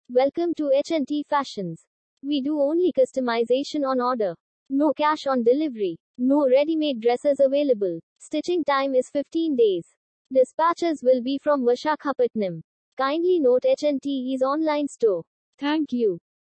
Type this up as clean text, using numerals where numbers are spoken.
Welcome to H&T Fashions. We do only customization on order. No cash on delivery. No ready-made dresses available. Stitching time is 15 days. Dispatches will be from Vishakhapatnam. Kindly note H&T is online store. Thank you.